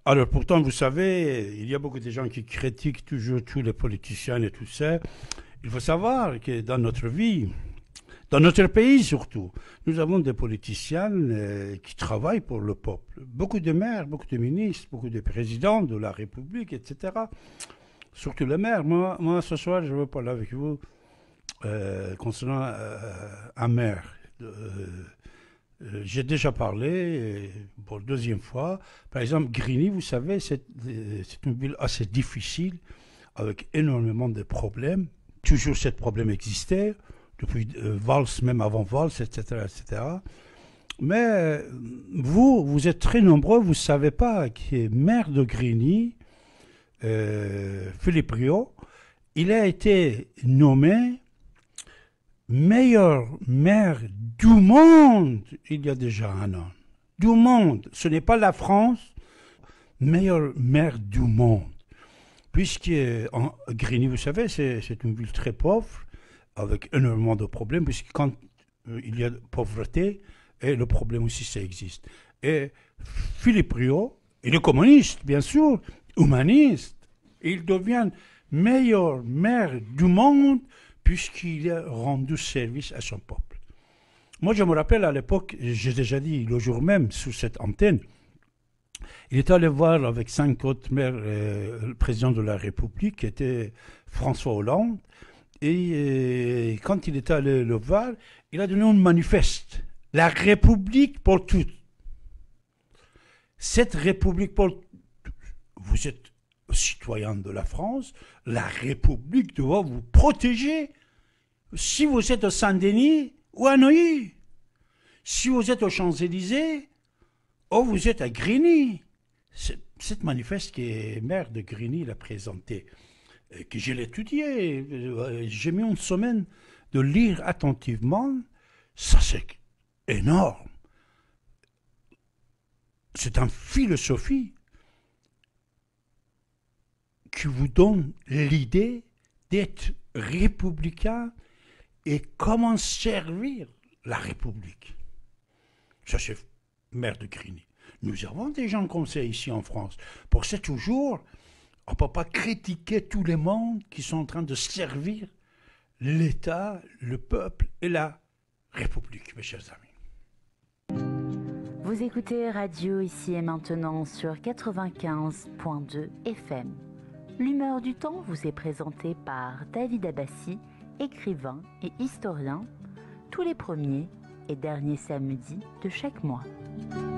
Alors pourtant, vous savez, il y a beaucoup de gens qui critiquent toujours tous les politiciens et tout ça. Il faut savoir que dans notre vie, dans notre pays surtout, nous avons des politiciens qui travaillent pour le peuple. Beaucoup de maires, beaucoup de ministres, beaucoup de présidents de la République, etc. Surtout les maires. Moi ce soir, je veux parler avec vous concernant un maire. J'ai déjà parlé pour la deuxième fois. Par exemple, Grigny, vous savez, c'est une ville assez difficile, avec énormément de problèmes. Toujours ce problème existait, depuis Valls, même avant Valls, etc. etc. Mais vous êtes très nombreux, vous ne savez pas qui est maire de Grigny, Philippe Rio. Il a été nommé meilleur maire du monde il y a déjà un an. Du monde. Ce n'est pas la France, meilleur maire du monde. Puisque en Grigny, vous savez, c'est une ville très pauvre, avec énormément de problèmes, puisque quand il y a de pauvreté, et le problème aussi, ça existe. Et Philippe Rio, il est communiste, bien sûr, humaniste. Il devient meilleur maire du monde puisqu'il a rendu service à son peuple. Moi, je me rappelle à l'époque, j'ai déjà dit le jour même sur cette antenne, il est allé voir avec 5 autres maires le président de la République, qui était François Hollande, et quand il est allé le voir, il a donné un manifeste. La République pour toutes. Cette République pour toutes. Vous êtes citoyen de la France, la République doit vous protéger si vous êtes au Saint-Denis ou à Neuilly. Si vous êtes aux Champs-Élysées ou vous êtes à Grigny. Cette manifeste que maire de Grigny l'a présenté, que j'ai étudié, j'ai mis une semaine de lire attentivement, ça c'est énorme. C'est une philosophie qui vous donne l'idée d'être républicain et comment servir la République. Ça, c'est maire de Grigny. Nous avons des gens comme ça ici en France. Pour ça, toujours, on ne peut pas critiquer tous les mondes qui sont en train de servir l'État, le peuple et la République, mes chers amis. Vous écoutez Radio Ici et Maintenant sur 95.2 FM. L'humeur du temps vous est présentée par David Abbassi, écrivain et historien, tous les premiers et derniers samedis de chaque mois.